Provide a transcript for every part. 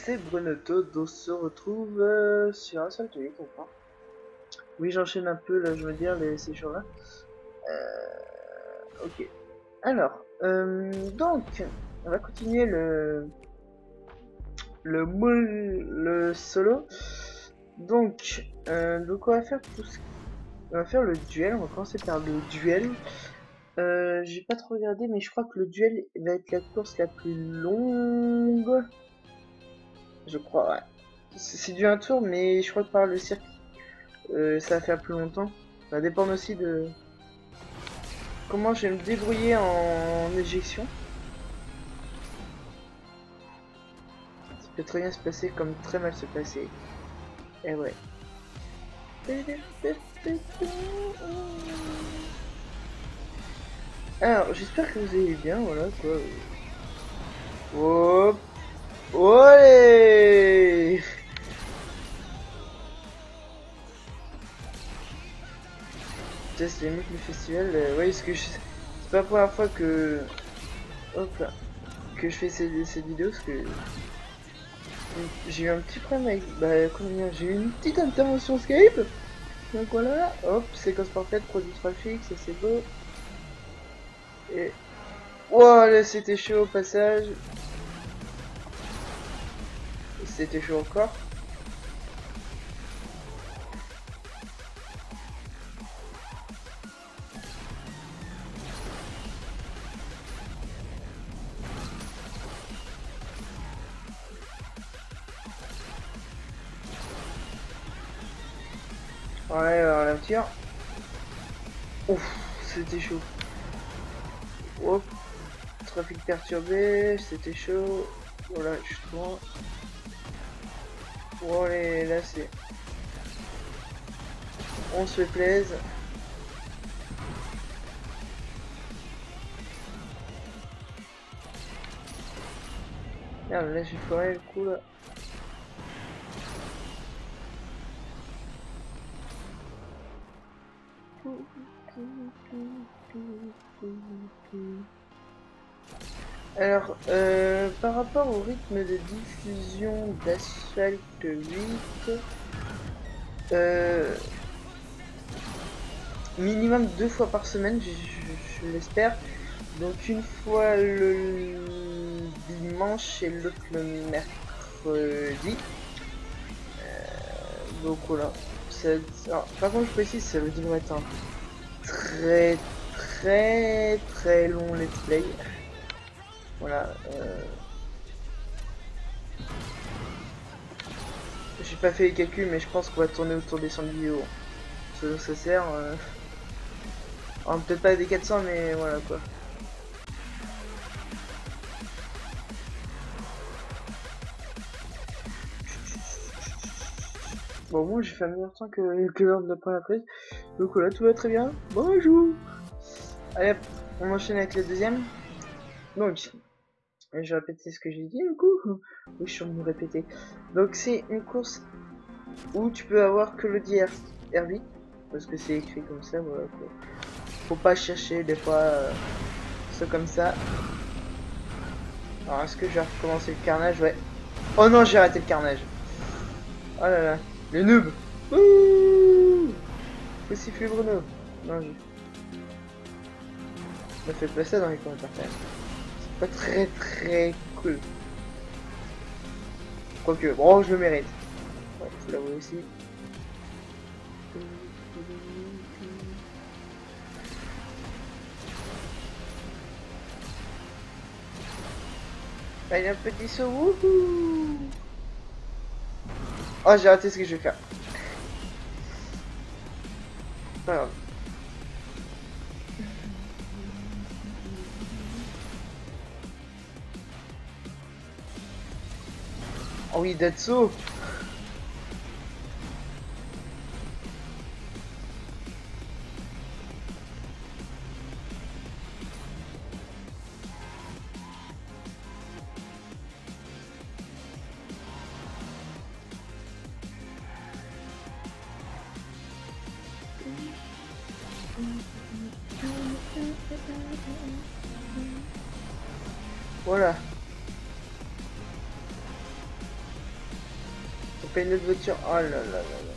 c'est Brunoto, on se retrouve sur un seul tweet, enfin. Oui, j'enchaîne un peu, là, je veux dire, ces jours-là. Ok. Alors, donc, on va continuer le solo. Donc, on va faire on va faire le duel, on va commencer par le duel. J'ai pas trop regardé, mais je crois que le duel va être la course la plus longue. Je crois, ouais. C'est du un tour, mais je crois que par le circuit, ça va faire plus longtemps. Ça va dépendre aussi de comment je vais me débrouiller en éjection. Ça peut très bien se passer comme très mal se passer. Et ouais. Alors, j'espère que vous allez bien, voilà quoi. Hop. Olé. C'est limite le festival. Ouais, parce que c'est pas la première fois que. Hop là. Que je fais cette vidéo, parce que j'ai eu un petit problème avec. Bah, combien j'ai eu une petite intervention Skype. Donc voilà, hop, séquence parfaite, produit trafic, ça c'est beau. Et. Wow, là c'était chaud au passage. C'était chaud encore. Ouais, alors la tire. Ouf, c'était chaud. Hop, trafic perturbé, c'était chaud. Voilà, je suis trop loin. Oh, là c'est. On se fait plaisir. Merde, là j'ai foiré le coup là. Alors, par rapport au rythme de diffusion d'Asphalt 8, minimum 2 fois par semaine, je l'espère. Donc une fois le dimanche et l'autre le mercredi. Donc voilà. Alors, par contre, je précise, ça veut dire être un très long let's play. Voilà. J'ai pas fait les calculs, mais je pense qu'on va tourner autour des 100 vidéos. Ça sert. Peut-être pas des 400, mais voilà quoi. Bon, moi j'ai fait un meilleur temps que l'heure de la première prise. Donc voilà, tout va très bien. Bonjour. Allez hop, on enchaîne avec le deuxième. Donc, je vais répéter ce que j'ai dit du coup. Oui, je suis en train de me répéter. Donc c'est une course où tu peux avoir que le R8. Parce que c'est écrit comme ça, voilà quoi. Faut pas chercher des fois ça comme ça. Alors est-ce que je vais recommencer le carnage? Ouais. Oh non, j'ai raté le carnage. Oh là là. Le noob. Ouh, faut siffler Bruno. Non, je... Ne faites pas ça dans les commentaires quand même. C'est pas très cool. Quoique, bon, je le mérite. Ouais, faut l'avouer aussi. Allez, un petit saut. Wouhou. Oh, j'ai raté ce que je vais faire. Pas grave. Oh oui, Datso. Voilà. pas une autre voiture. Oh là là là là.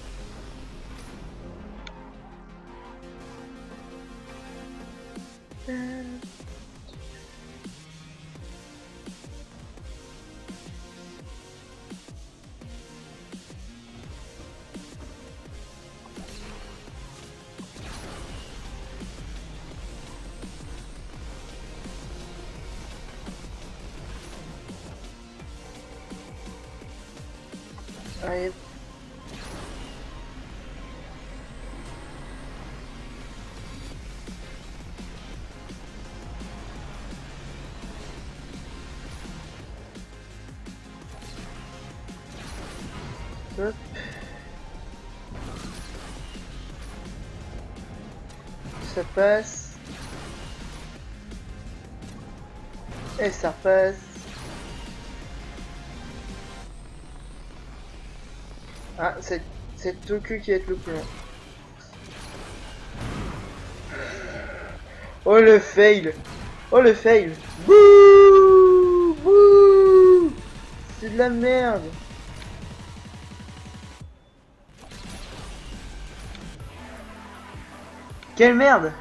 Allez. Hop. Ça passe. Et ça passe. Ah, c'est Tokyo qui va être le plus long. Oh le fail! Oh le fail! Bouh! Bouh! C'est de la merde! Quelle merde!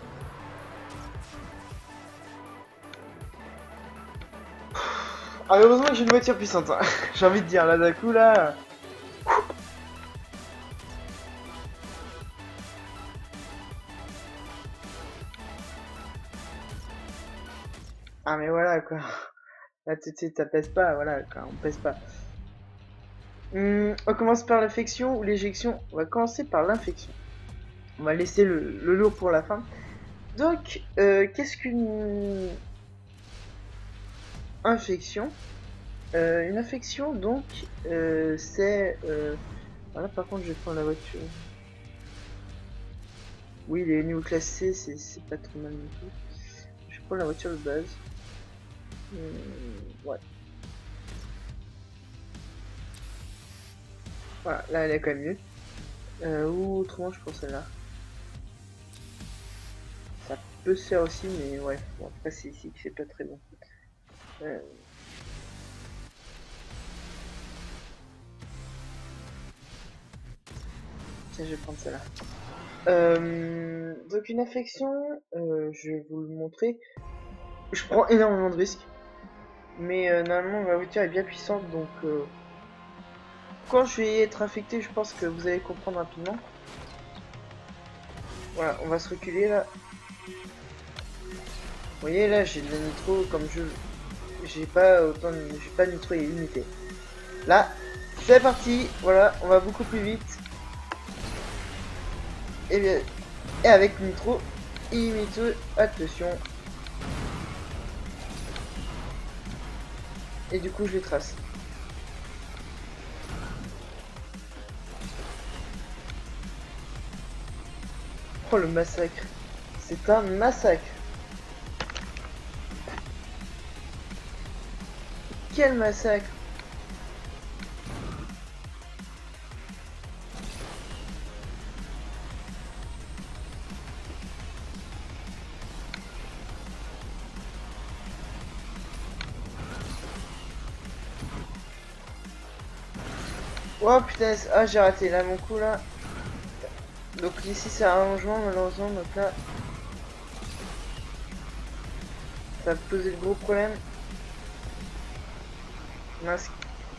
Ah, heureusement que j'ai une voiture puissante, hein. J'ai envie de dire là d'un coup là. Ah mais voilà quoi. Là tout de suite ça pèse pas, voilà quoi, on pèse pas. On commence par l'infection ou l'éjection. On va commencer par l'infection. On va laisser le lourd pour la fin. Donc, qu'est-ce qu'une infection? Une infection, donc, c'est... Voilà, par contre, je vais prendre la voiture. Oui, les niveaux classés, c'est pas trop mal du tout. Je prends la voiture de base. Ouais. Voilà, là, elle est quand même mieux. Ou autrement, je prends celle-là. Ça peut se faire aussi, mais ouais. Bon, après, c'est ici que c'est pas très bon. Tiens, je vais prendre celle-là. Donc une infection, je vais vous le montrer. Je prends énormément de risques, mais normalement ma voiture est bien puissante, donc quand je vais être infecté, je pense que vous allez comprendre rapidement. Voilà, on va se reculer là. Vous voyez là, j'ai de la nitro comme j'ai pas autant, j'ai pas de nitro illimité. Là, c'est parti. Voilà, on va beaucoup plus vite. Et bien, et avec nitro illimité, attention. Et du coup, je les trace. Oh le massacre. C'est un massacre. Quel massacre. Oh putain, ah j'ai raté là mon coup là. Donc ici c'est un rallongement malheureusement, donc là ça va poser le gros problème. Masque.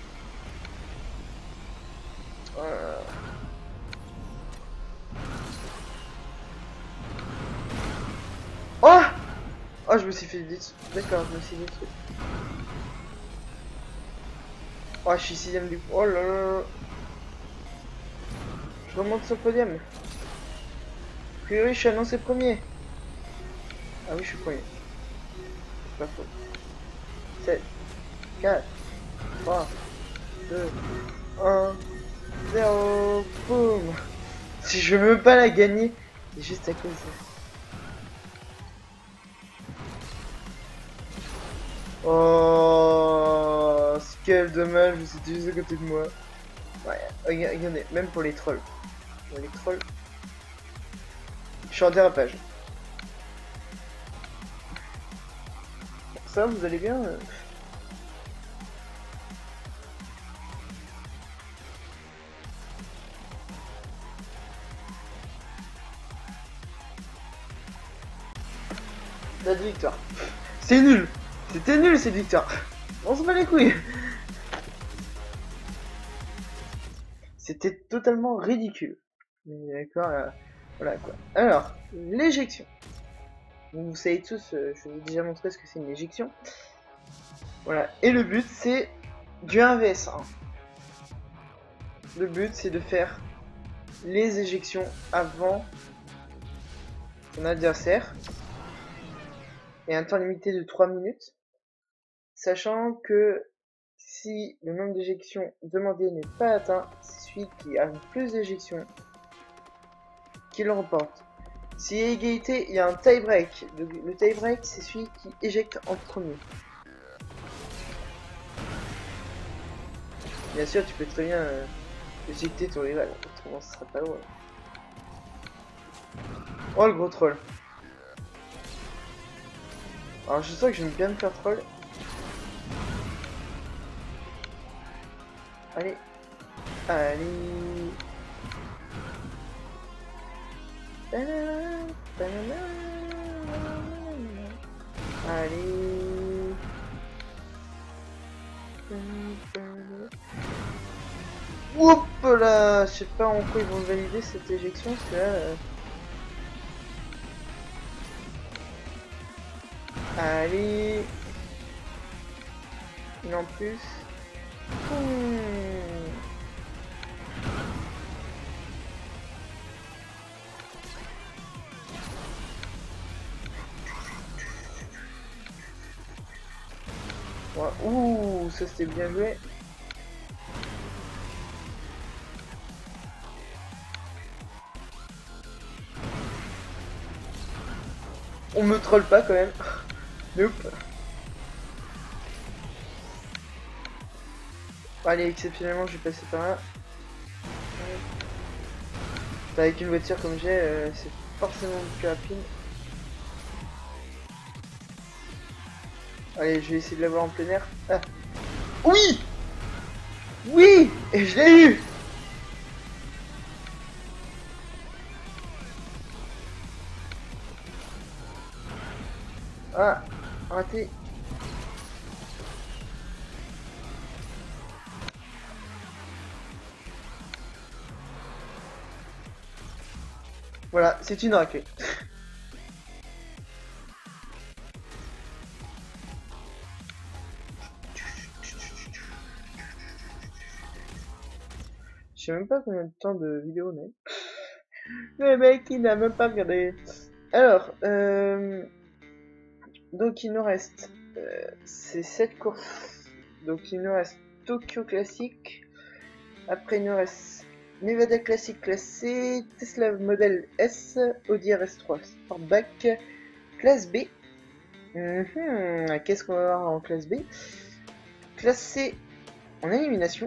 Oh, oh je me suis fait vite. D'accord, je me suis dit. Oh je suis 6ème du coup. Oh là là. Je remonte sur le podium. A priori je suis annoncé premier. Ah oui je suis premier. C'est pas faux. 7, 4, 3, 2, 1, 0. Boum. Si je veux même pas la gagner, c'est juste à cause de... Oh, quel dommage, c'était juste à côté de moi. Ouais, regardez, même pour les trolls. Les trolls. Je suis en dérapage. Ça, vous allez bien Cette victoire. C'est nul. C'était nul cette victoire. On se bat les couilles. C'était totalement ridicule. D'accord, voilà quoi. Alors, l'éjection. Vous savez tous, je vous ai déjà montré ce que c'est une éjection. Voilà, et le but c'est du 1 vs 1. Le but c'est de faire les éjections avant son adversaire. Et un temps limité de 3 minutes. Sachant que si le nombre d'éjections demandé n'est pas atteint, c'est celui qui a le plus d'éjections qui le remporte. Si il y a égalité, il y a un tie-break. Le tie-break, c'est celui qui éjecte en premier. Bien sûr, tu peux très bien éjecter ton rival, autrement ce sera pas drôle. Oh le gros troll. Alors je sens que j'aime bien me faire troll. Allez. Allez. Allez. Hop là. Je sais pas en quoi ils vont valider cette éjection, parce que là... Allez. Une en plus. Ouais. Ouh, ça c'était bien joué. On me troll pas quand même. Nope. Allez, exceptionnellement, je vais passer par là. Avec une voiture comme j'ai, c'est forcément plus rapide. Allez, je vais essayer de l'avoir en plein air. Ah. Oui! Oui! Et je l'ai eu! Ah, raté. Voilà, c'est une raclée. Je sais même pas combien de temps de vidéo on a. Le mec il n'a même pas regardé. Alors, donc il nous reste ces 7 courses. Donc il nous reste Tokyo Classic. Après il nous reste Nevada Classic classé, Tesla Model S, Audi RS3 Sportback, classe B. Qu'est-ce qu'on va avoir en classe B? Classé en élimination.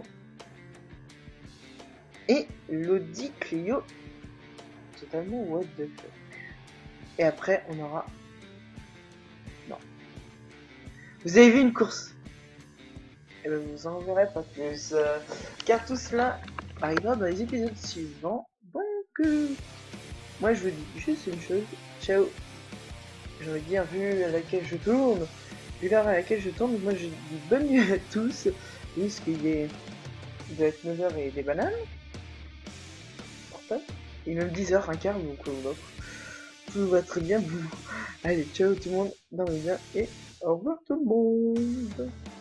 Et l'Audi Clio. Totalement what the fuck. Et après on aura... Non. Vous avez vu une course? Et ben vous en verrez pas plus. Car tout cela arrivera dans les épisodes suivants. Donc moi je vous dis juste une chose. Ciao. Je veux dire, vu à laquelle je tourne, vu l'heure à laquelle je tourne, moi je dis bonne nuit à tous. Puisqu'il est... Il doit être 9h et des bananes. Il est même 10h15, donc tout va très bien. Allez, ciao tout le monde, dans les biens et au revoir tout le monde.